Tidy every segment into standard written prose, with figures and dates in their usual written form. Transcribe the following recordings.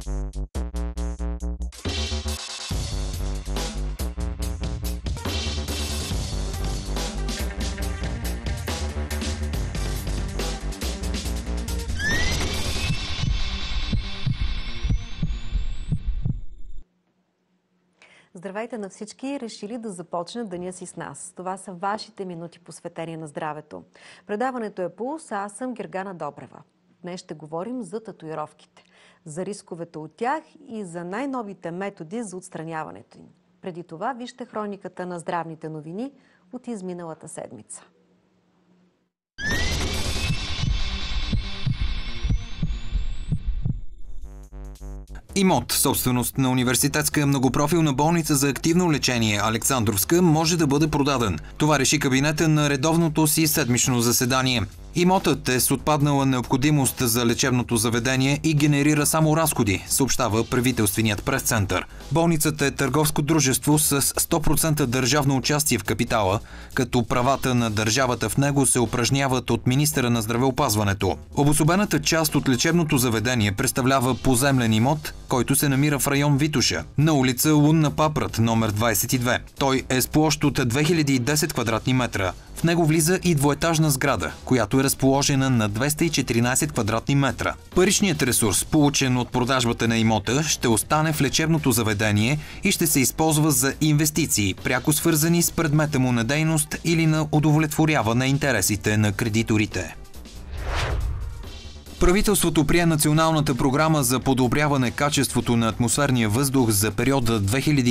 Здравейте на всички, решили да започнат деня си с нас. Това са вашите минути посветени на здравето. Предаването е Пулс, а аз съм Гергана Добрева. Днес ще говорим за татуировките, за рисковете от тях и за най-новите методи за отстраняването им. Преди това вижте хрониката на здравните новини от изминалата седмица. ИМОТ, собственост на Университетска многопрофилна болница за активно лечение Александровска, може да бъде продаден. Това реши кабинета на редовното си седмично заседание. Имотът е с отпаднала необходимост за лечебното заведение и генерира само разходи, съобщава правителственият пресцентър. Болницата е търговско дружество с 100% държавно участие в капитала, като правата на държавата в него се упражняват от министъра на здравеопазването. Обособената част от лечебното заведение представлява поземлен имот, който се намира в район Витоша, на улица Лунна Папрат, номер 22. Той е с площ от 2010 квадратни метра. В него влиза и двоетажна сграда, която е разположена на 214 квадратни метра. Паричният ресурс, получен от продажбата на имота, ще остане в лечебното заведение и ще се използва за инвестиции, пряко свързани с предмета му на дейност или на удовлетворяване интересите на кредиторите. Правителството прие националната програма за подобряване качеството на атмосферния въздух за периода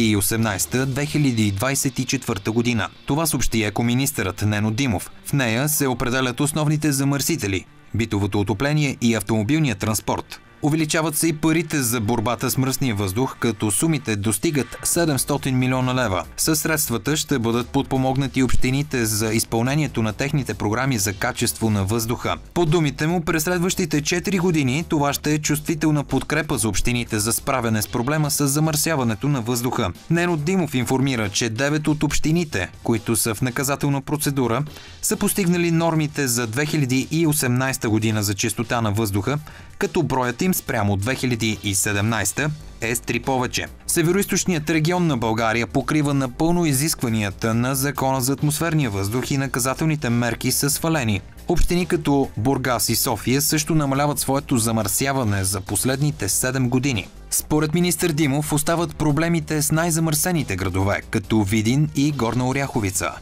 2018-2024 година. Това съобщи екоминистърът Нено Димов. В нея се определят основните замърсители – битовото отопление и автомобилния транспорт. Увеличават се и парите за борбата с мръсния въздух, като сумите достигат 700 милиона лева. Със средствата ще бъдат подпомогнати общините за изпълнението на техните програми за качество на въздуха. По думите му, през следващите 4 години това ще е чувствителна подкрепа за общините за справяне с проблема с замърсяването на въздуха. Нено Димов информира, че 9 от общините, които са в наказателна процедура, са постигнали нормите за 2018 година за чистота на въздуха, като броят им спрямо 2017 е с 3 повече. Североизточният регион на България покрива напълно изискванията на Закона за атмосферния въздух и наказателните мерки са свалени. Общини като Бургас и София също намаляват своето замърсяване за последните 7 години. Според министър Димов остават проблемите с най-замърсените градове, като Видин и Горна Оряховица.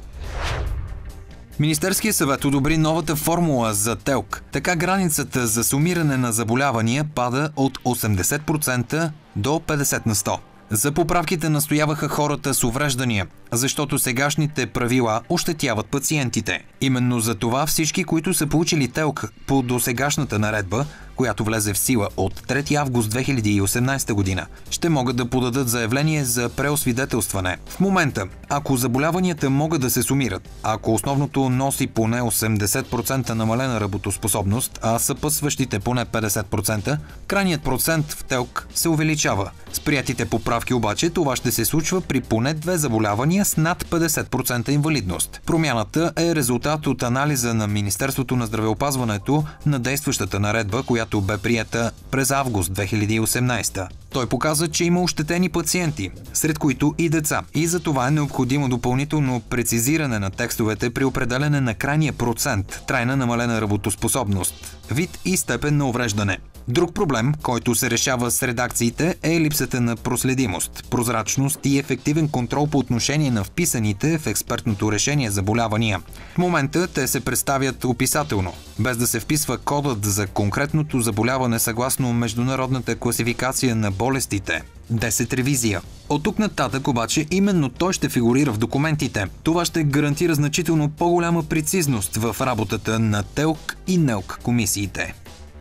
Министерският съвет одобри новата формула за ТЕЛК. Така границата за сумиране на заболявания пада от 80% до 50 на 100. За поправките настояваха хората с увреждания, защото сегашните правила ощетяват пациентите. Именно за това всички, които са получили ТЕЛК по досегашната наредба, която влезе в сила от 3 август 2018 година, ще могат да подадат заявление за преосвидетелстване. В момента, ако заболяванията могат да се сумират, ако основното носи поне 80% намалена работоспособност, а съпътстващите поне 50%, крайният процент в ТЕЛК се увеличава. С приятите поправки обаче това ще се случва при поне 2 заболявания с над 50% инвалидност. Промяната е резултат от анализа на Министерството на здравеопазването на действащата наредба, която бе приета през август 2018. Той показа, че има ощетени пациенти, сред които и деца. И за това е необходимо допълнително прецизиране на текстовете при определяне на крайния процент трайна намалена работоспособност, вид и степен на увреждане. Друг проблем, който се решава с редакциите, е липсата на проследимост, прозрачност и ефективен контрол по отношение на вписаните в експертното решение заболявания. В момента те се представят описателно, без да се вписва кодът за конкретното заболяване съгласно Международната класификация на болестите. 10 ревизия. От тук нататък обаче именно той ще фигурира в документите. Това ще гарантира значително по-голяма прецизност в работата на ТЕЛК и НЕЛК комисиите.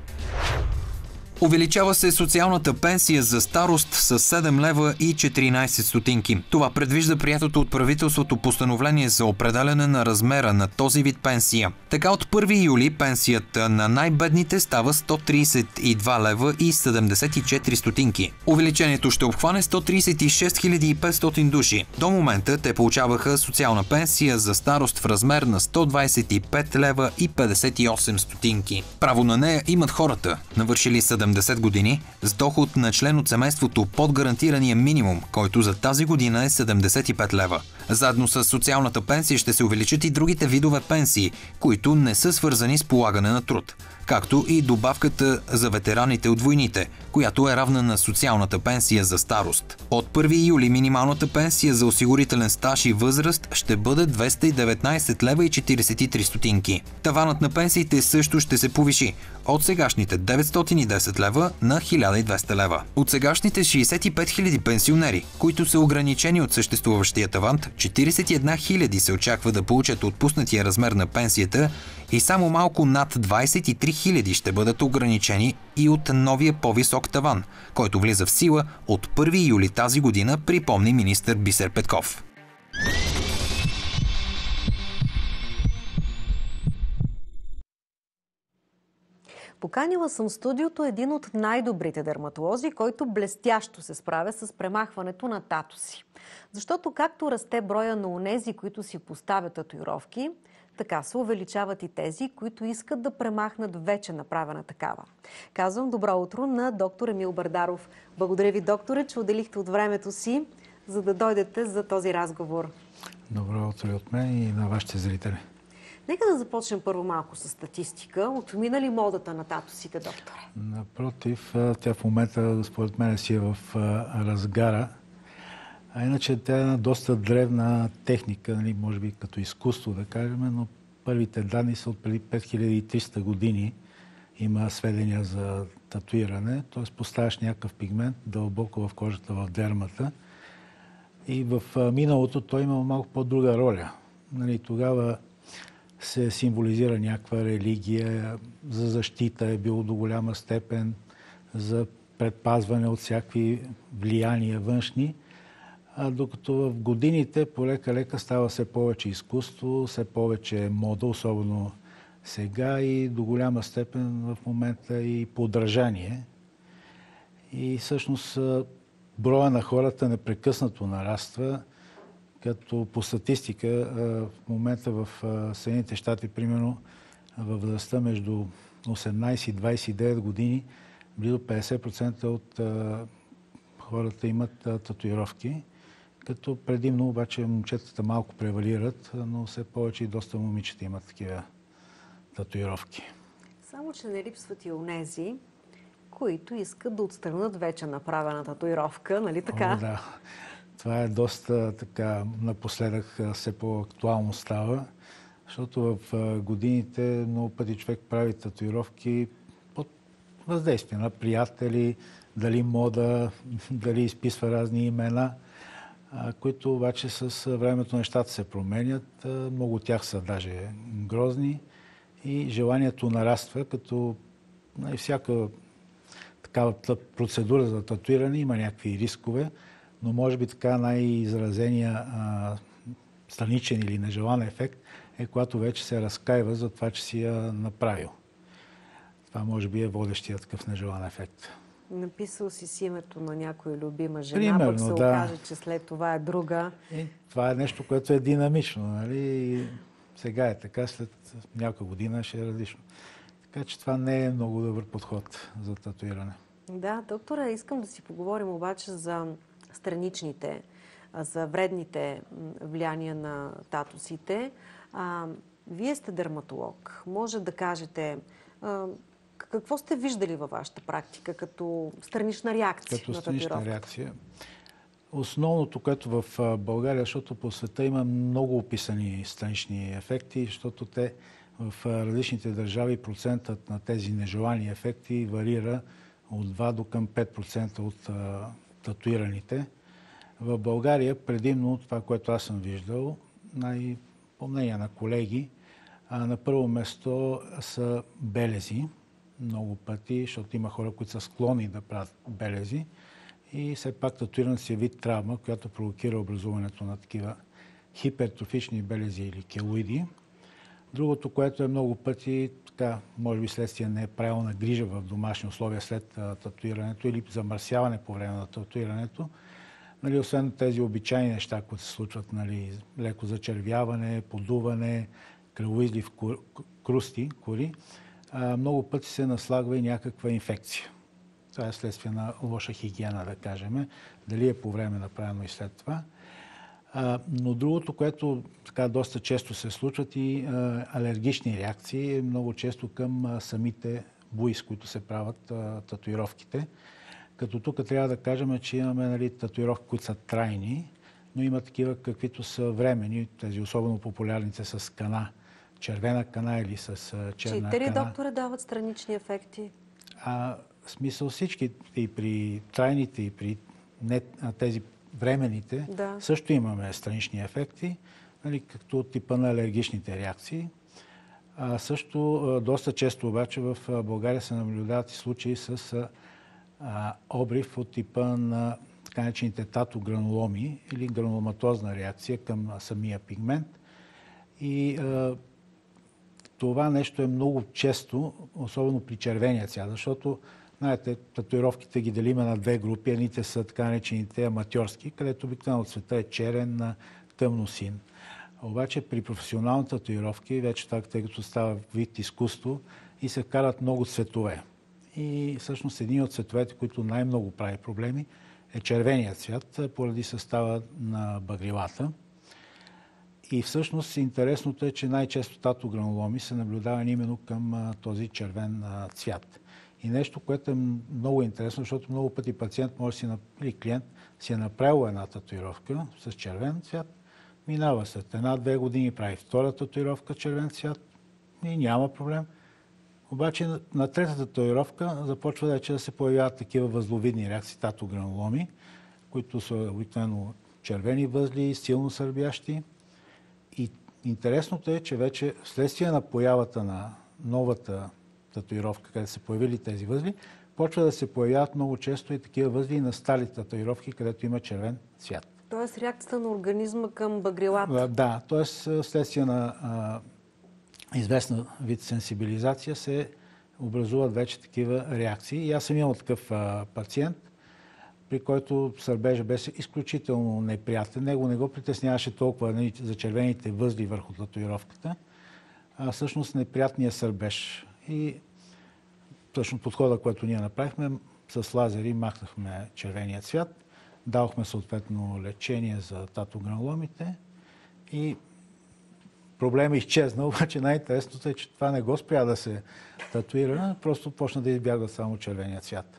Увеличава се социалната пенсия за старост с 7 лева и 14 стотинки. Това предвижда приетото от правителството постановление за определяне на размера на този вид пенсия. Така от 1 юли пенсията на най-бедните става 132 лева и 74 стотинки. Увеличението ще обхване 136 500 души. До момента те получаваха социална пенсия за старост в размер на 125 лева и 58 стотинки. Право на нея имат хората, навършили 70 70 години, с доход на член от семейството под гарантирания минимум, който за тази година е 75 лева. Заедно с социалната пенсия ще се увеличат и другите видове пенсии, които не са свързани с полагане на труд, както и добавката за ветераните от войните, която е равна на социалната пенсия за старост. От 1 юли минималната пенсия за осигурителен стаж и възраст ще бъде 219 лева и 43 стотинки. Таванът на пенсиите също ще се повиши от сегашните 910 лева на 1200 лева. От сегашните 65 000 пенсионери, които са ограничени от съществуващия таван, 41 000 се очаква да получат отпуснатия размер на пенсията и само малко над 23 000 ще бъдат ограничени и от новия по-висок таван, който влиза в сила от 1 юли тази година, припомни министър Бисер Петков. Поканила съм в студиото един от най-добрите дерматолози, който блестящо се справя с премахването на татуси. Защото както расте броя на онези, които си поставят татуировки, така се увеличават и тези, които искат да премахнат вече направена такава. Казвам добро утро на доктор Емил Бардаров. Благодаря ви, докторе, че отделихте от времето си, за да дойдете за този разговор. Добро утро и от мен и на вашите зрители. Нека да започнем първо малко с статистика. Отмина ли модата на татусите, докторе? Напротив, тя в момента, според мен, си е в разгара. А иначе тя е една доста древна техника, нали, може би като изкуство, да кажем, но първите данни са от преди 5300 години. Има сведения за татуиране, т.е. поставяш някакъв пигмент дълбоко в кожата, в дермата. И в миналото той има малко по-друга роля. Нали, тогава се символизира някаква религия, за защита е било до голяма степен, за предпазване от всякакви влияния външни. Докато в годините полека-лека става все повече изкуство, все повече мода, особено сега и до голяма степен в момента и подражание. И всъщност броя на хората непрекъснато нараства, като по статистика в момента в Съединените щати, примерно във възрастта между 18 и 29 години, близо 50% от хората имат татуировки, като предимно обаче момчетата малко превалират, но все повече и доста момичета имат такива татуировки. Само, че не липсват и онези, които искат да отстранят вече направена татуировка, нали така? О, да. Това е доста така, напоследък все по-актуално става, защото в годините много пъти човек прави татуировки под въздействие на приятели, дали мода, дали изписва разни имена, които обаче с времето нещата се променят. Много от тях са даже грозни и желанието нараства, като всяка такава процедура за татуиране има някакви рискове, но може би така най-изразения страничен или нежелан ефект е когато вече се разкаива за това, че си я направил. Това може би е водещия такъв нежелан ефект. Написал си името на някоя любима жена, примерно, пък се окаже, че след това е друга. И това е нещо, което е динамично. Нали? И сега е така, след няколко година ще е различно. Така че това не е много добър подход за татуиране. Да, доктора, искам да си поговорим обаче за страничните, за вредните влияния на татусите. Вие сте дерматолог. Може да кажете какво сте виждали във вашата практика като странична реакция като на странична реакция. Основното, което в България, защото по света има много описани странични ефекти, защото те в различните държави процентът на тези нежелани ефекти варира от 2 до към 5% от татуираните. В България предимно това, което аз съм виждал, по мнение на колеги, на първо место са белези. Много пъти, защото има хора, които са склонни да правят белези. И все пак татуирането си е вид травма, която провокира образуването на такива хипертрофични белези или келоиди. Другото, което е много пъти, така, може би следствие не е правилна грижа в домашни условия след татуирането или замърсяване по време на татуирането. Нали, освен тези обичайни неща, които се случват, нали, леко зачервяване, подуване, кръвоизлив крусти, кори, много пъти се наслагва и някаква инфекция. Това е следствие на лоша хигиена, да кажем. Дали е по време направено и след това. Но другото, което така доста често се случват и алергични реакции, много често към самите буи, с които се правят татуировките. Като тук трябва да кажем, че имаме, нали, татуировки, които са трайни, но има такива, каквито са времени, тези особено популярните с кана, червена кана или с черна Чиите ли, кана. докторе, дават странични ефекти? В смисъл всички, и при трайните, и при тези временните, също имаме странични ефекти, нали, както от типа на алергичните реакции. Също доста често обаче в България се наблюдават и случаи с обрив от типа на така наречените тату-грануломи или грануломатозна реакция към самия пигмент. И това нещо е много често, особено при червения цвят, защото, знаете, татуировките ги делиме на две групи. Едните са така наречените аматьорски, където обикновено цвета е черен на тъмно син. Обаче при професионални татуировки, вече това, тъй като става вид изкуство, и се вкарат много цветове. И всъщност един от цветовете, които най-много прави проблеми, е червеният цвят, поради състава на багрилата. И всъщност интересното е, че най-често тату-грануломи се наблюдава именно към този червен цвят. И нещо, което е много интересно, защото много пъти пациент или клиент си е направил една татуировка с червен цвят, минава след 1-2 години, прави втора татуировка червен цвят и няма проблем. Обаче на третата татуировка започва вече да се появяват такива възловидни реакции, тату-грануломи, които са обикновено червени възли, силно сърбящи. И интересното е, че вече вследствие на появата на новата татуировка, където се появили тези възли, почва да се появяват много често и такива възли на старите татуировки, където има червен цвят. Тоест реакцията на организма към багрилата? Да, т.е. вследствие на известна вид сенсибилизация се образуват вече такива реакции. И аз съм имал такъв пациент, при който сърбежа беше изключително неприятен. Него не го притесняваше толкова за червените възли върху татуировката, а всъщност неприятният сърбеж. И всъщност подхода, който ние направихме, с лазери махнахме червения цвят, дадохме съответно лечение за тату-грануломите и проблемът изчезна, обаче най-интересното е, че това не го спря да се татуира, просто почна да избягва само червения цвят.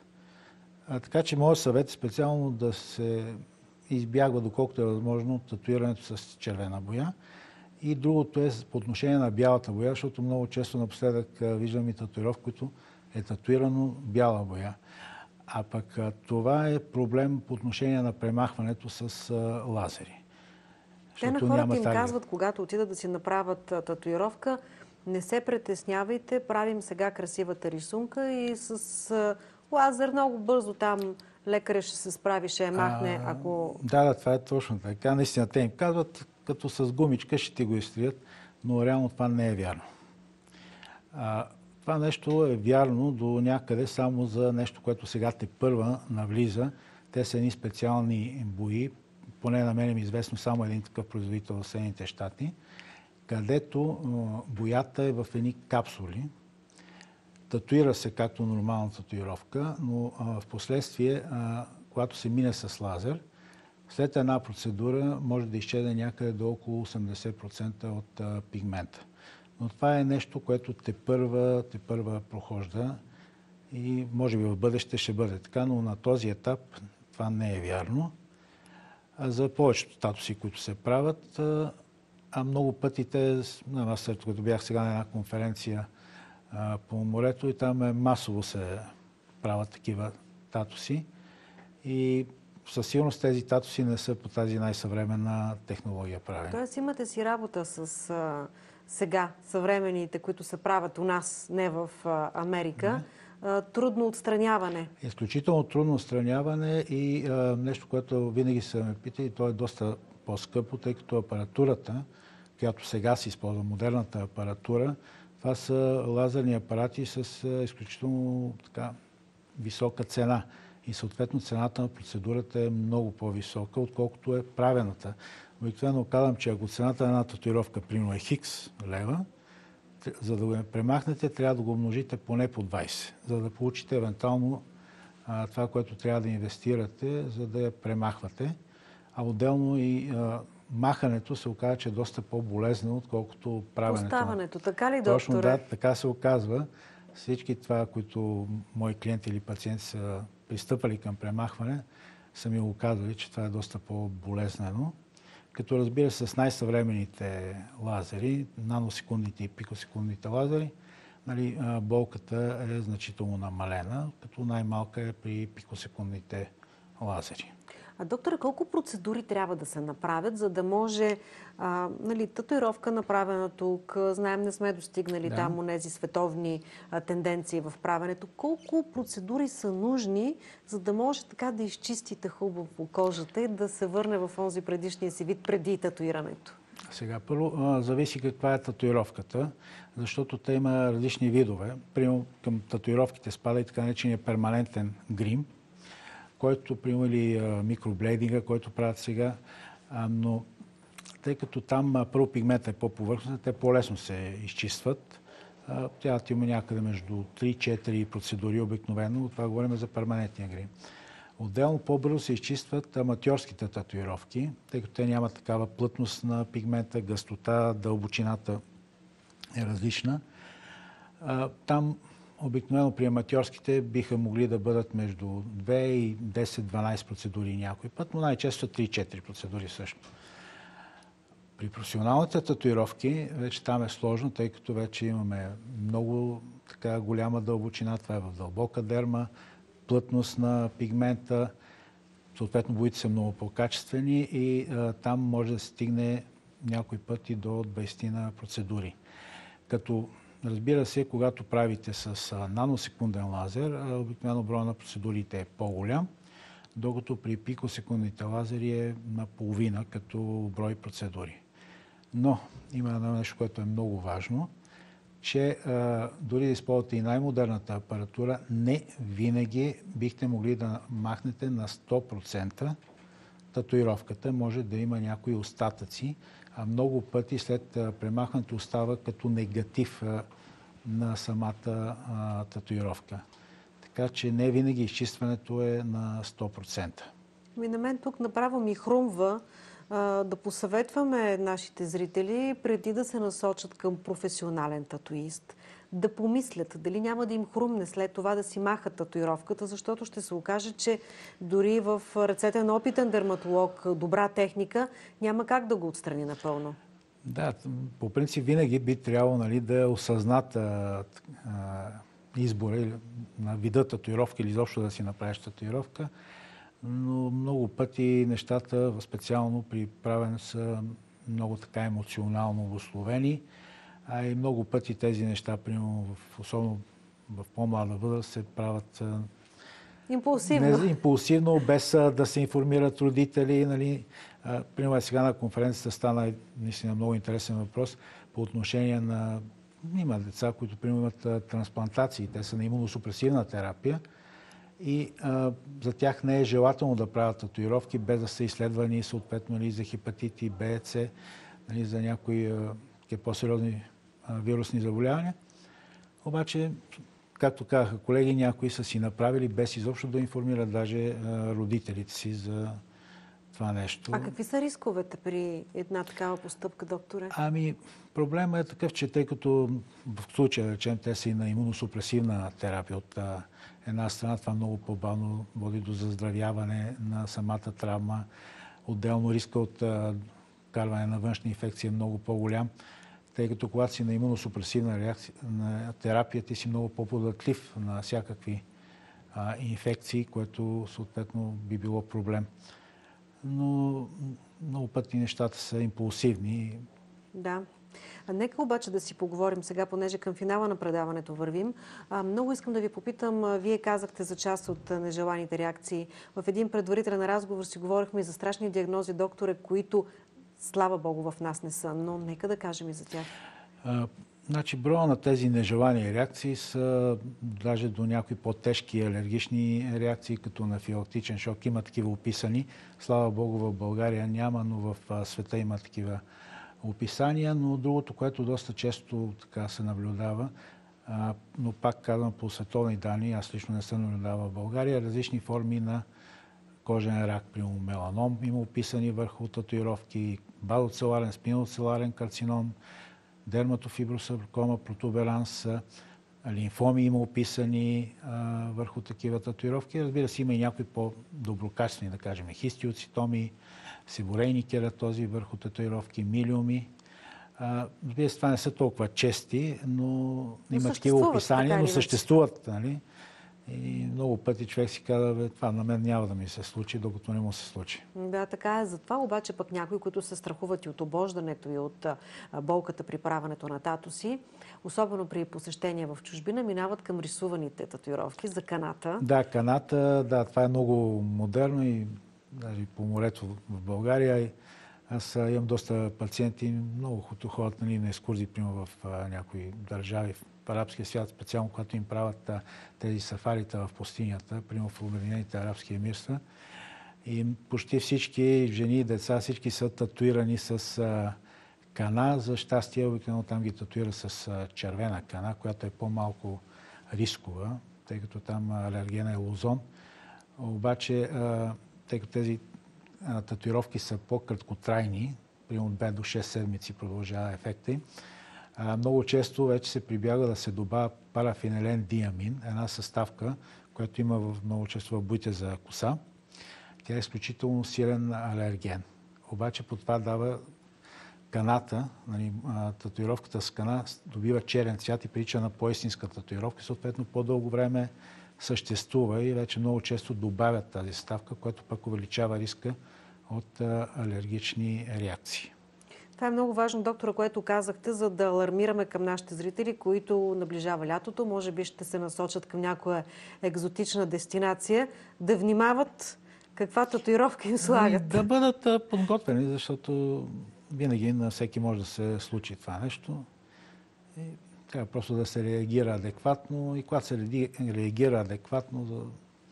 Така че моят съвет е специално да се избягва, доколкото е възможно, татуирането с червена боя. И другото е по отношение на бялата боя, защото много често напоследък виждам и татуировка, които е татуирано бяла боя. А пък това е проблем по отношение на премахването с лазери. Те на хората им казват, когато отидат да си направят татуировка, не се притеснявайте, правим сега красивата рисунка и с лазер много бързо там лекаря ще се справи, ще я махне, ако... Да, това е точно така. Наистина, те им казват, като с гумичка ще ти го изтрият, но реално това не е вярно. Това нещо е вярно до някъде само за нещо, което сега тепърва навлиза. Те са едни специални бои, поне на мен е известно само един такъв производител в Съединените щати, където боята е в едни капсули. Татуира се както нормална татуировка, но в последствие, когато се мине с лазер, след една процедура може да изчезне някъде до около 80% от пигмента. Но това е нещо, което тепърва прохожда и може би в бъдеще ще бъде така, но на този етап това не е вярно. За повечето татуси, които се правят, много пъти аз след като бях сега на една конференция по морето и там масово се правят такива татуси и със сигурност тези татуси не са по тази най-съвременна технология правени. Тоест имате си работа с сега съвременните, които се правят у нас, не в Америка. Трудно отстраняване. Изключително трудно отстраняване и нещо, което винаги се ме пита и то е доста по-скъпо, тъй като апаратурата, която сега се използва, модерната апаратура, това са лазерни апарати с изключително висока цена. И съответно цената на процедурата е много по-висока, отколкото е правената. Обикновено казвам, че ако цената на една татуировка, примерно е хикс лева, за да го премахнете, трябва да го умножите поне по 20, за да получите евентуално това, което трябва да инвестирате, за да я премахвате. А отделно и махането се оказа, че е доста по-болезнено, отколкото правенето. Поставането, така ли, докторе? Точно, да, така се оказва. Всички това, които мои клиенти или пациенти са пристъпали към премахване, са ми го казали, че това е доста по-болезнено. Като разбира се, с най-съвременните лазери, наносекундните и пикосекундните лазери, нали, болката е значително намалена, като най-малка е при пикосекундните лазери. А доктора, колко процедури трябва да се направят, за да може нали, татуировка направена тук, знаем, не сме достигнали там онези световни тенденции в правенето. Колко процедури са нужни, за да може така да изчистите хубаво кожата и да се върне в онзи предишния си вид преди татуирането? Сега, първо, зависи каква е татуировката, защото те има различни видове. Примерно към татуировките спада и така наречения перманентен грим, който, примерно, или микроблейдинга, който правят сега, но тъй като там първо пигмента е по-повърхностен, те по-лесно се изчистват. Тя има някъде между 3-4 процедури обикновено, това говорим за перманентния грим. Отделно по-бързо се изчистват аматьорските татуировки, тъй като те нямат такава плътност на пигмента, гъстота, дълбочината е различна. Там обикновено при аматьорските биха могли да бъдат между 2 и 10-12 процедури някой път, но най-често 3-4 процедури също. При професионалните татуировки вече там е сложно, тъй като вече имаме много така голяма дълбочина, това е в дълбока дерма, плътност на пигмента, съответно боите са много по-качествени и там може да се стигне някой път и до 20 на процедури. Като разбира се, когато правите с наносекунден лазер, обикновено броя на процедурите е по-голям, докато при пикосекундните лазери е наполовина като брой процедури. Но има едно нещо, което е много важно, че дори да използвате и най-модерната апаратура, не винаги бихте могли да махнете на 100% татуировката. Може да има някои остатъци, а много пъти след премахването остава като негатив на самата татуировка. Така че не винаги изчистването е на 100%. На мен тук направо ми хрумва да посъветваме нашите зрители, преди да се насочат към професионален татуист, да помислят дали няма да им хрумне след това да си махат татуировката, защото ще се окаже, че дори в ръцете на опитен дерматолог добра техника няма как да го отстрани напълно. Да, по принцип винаги би трябвало, нали, да е осъзнат избора на вида татуировка или изобщо да си направиш татуировка, но много пъти нещата, специално при правене, са много така емоционално обусловени, а и много пъти тези неща, примерно, особено в по-млада възраст, се правят импулсивно, без да се информират родители. Нали. Примерно сега на конференцията стана наистина много интересен въпрос по отношение на... Има деца, които примерно имат трансплантации, те са на имуносупресивна терапия и за тях не е желателно да правят татуировки, без да са изследвани съответно, нали, за хепатити Б, С, нали, за някои по-сериозни вирусни заболявания. Обаче, както казаха колеги, някои са си направили без изобщо да информират даже родителите си за това нещо. А какви са рисковете при една такава постъпка, докторе? Проблемът е такъв, че тъй като в случая, речем, те са и на имуносупресивна терапия от една страна, това много по-бавно води до заздравяване на самата травма. Отделно риска от карване на външна инфекция е много по-голям, тъй като когато си на имуносупресивна терапия, ти си много по-податлив на всякакви инфекции, което съответно би било проблем. Но много пъти нещата са импулсивни. Да. Нека обаче да си поговорим сега, понеже към финала на предаването вървим. Много искам да ви попитам, вие казахте за част от нежеланите реакции. В един предварителен разговор си говорихме и за страшни диагнози, докторе, които, слава Богу, в нас не са, но нека да кажем и за тях. Значи, броя на тези нежелани реакции са даже до някои по-тежки алергични реакции, като анафилактичен шок. Има такива описани. Слава Богу, в България няма, но в света има такива описания. Но другото, което доста често така се наблюдава, Но пак казвам, по световни данни, аз лично не съм наблюдавал в България, различни форми на кожен рак, примерно меланом има описани върху татуировки, базоцеларен, спиноцеларен карцином, дерматофибросаркома, протуберанс, лимфоми има описани върху такива татуировки. Разбира се, има и някои по-доброкачествени, да кажем, хистиоцитоми, сиборейни кератози върху татуировки, милиуми. Разбира се, това не са толкова чести, но има такива описания, но съществуват. Нали? И много пъти човек си казва, това на мен няма да ми се случи, докато не му се случи. Да, така е. Затова обаче пък някои, които се страхуват и от обождането и от болката при правенето на татуси, особено при посещения в чужбина, минават към рисуваните татуировки за каната. Да, каната, да, това е много модерно и даже по морето в България. Аз имам доста пациенти, много ходят на екскурзии, примерно в някои държави, в арабския свят, специално когато им правят тези сафарита в пустинята, примерно в Обединените арабски емирства. И почти всички жени и деца, всички са татуирани с кана. За щастие, обикновено там ги татуира с червена кана, която е по-малко рискова, тъй като там алергена е лозон. Обаче, тъй като тези татуировки са по-краткотрайни, примерно 2 до 6 седмици продължава ефекта им. Много често вече се прибягва да се добавя парафенилен диамин, една съставка, която има много често в боите за коса. Тя е изключително силен алерген. Обаче по това дава каната, татуировката с кана добива черен цвят и прилича на по-истинска татуировка, съответно по-дълго време съществува и вече много често добавят тази съставка, което пък увеличава риска от алергични реакции. Това е много важно, доктора, което казахте, за да алармираме към нашите зрители, които наближава лятото, може би ще се насочат към някоя екзотична дестинация, да внимават каква татуировка им слагат. Да бъдат подготвени, защото винаги на всеки може да се случи това нещо. И трябва просто да се реагира адекватно и когато се реагира адекватно, за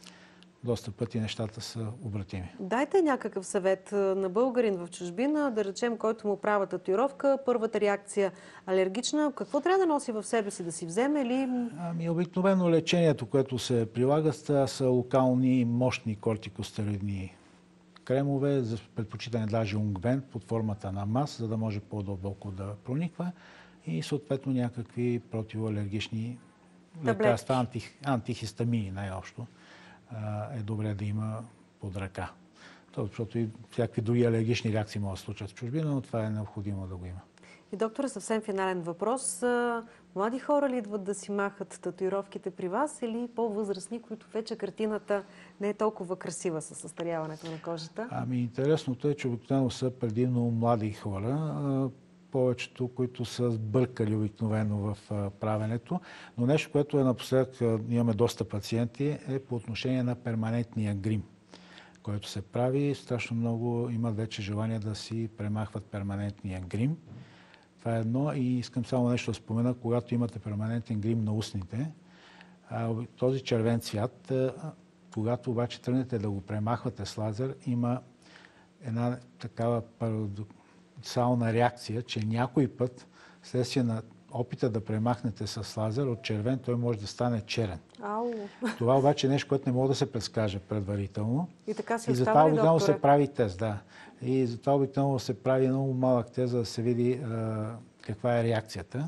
доста пъти нещата са обратими. Дайте някакъв съвет на българин в чужбина, да речем, който му правя татуировка, първата реакция алергична. Какво трябва да носи в себе си, да си вземе или... Обикновено лечението, което се прилага, са локални мощни кортикостероидни кремове, за предпочитане даже унгвент под формата на мас, за да може по-дълбоко да прониква и съответно някакви противоалергични лекарства, антихистамини най-общо. Е добре да има под ръка. Защото и всякакви други алергични реакции могат да се случат в чужбина, но това е необходимо да го има. И доктора, съвсем финален въпрос. Млади хора ли идват да си махат татуировките при вас или по-възрастни, които вече картината не е толкова красива със състаряването на кожата? Интересното е, че обикновено са предимно млади хора. Повечето, които са сбъркали обикновено в правенето. Но нещо, което е напоследък, имаме доста пациенти, е по отношение на перманентния грим, който се прави. Страшно много имат вече желание да си премахват перманентния грим. Това е едно. И искам само нещо да спомена, когато имате перманентен грим на устните, този червен цвят, когато обаче тръгнете да го премахвате с лазер, има една такава парадоксална реакция, че някой път, следствие на опита да премахнете с лазер от червен, той може да стане черен. Ау. Това обаче е нещо, което не може да се предскаже предварително. И така се и затова обикновено се прави тест, да. И затова обикновено се прави много малък тест, за да се види каква е реакцията.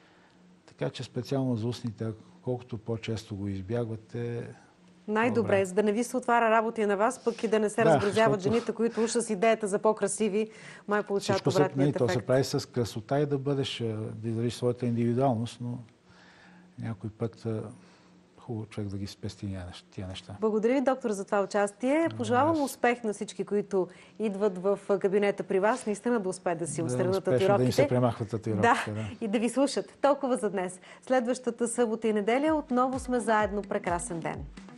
Така че специално за устните, колкото по-често го избягвате, най-добре, за да не ви се отваря работа на вас, пък и да не се разгрозяват жените, които уж с идеята за по-красиви, май получават обратният ефект. То се прави с красота и да бъдеш, да изразиш своята индивидуалност, но някой път хубаво човек да ги спести тия неща. Благодаря ви, доктор, за това участие. Пожелавам успех на всички, които идват в кабинета при вас. Наистина да успеят да си отстранят татуировките. Да им се премахват татуировките. Да, и да ви слушат. Толкова за днес. Следващата събота и неделя отново сме заедно. Прекрасен ден!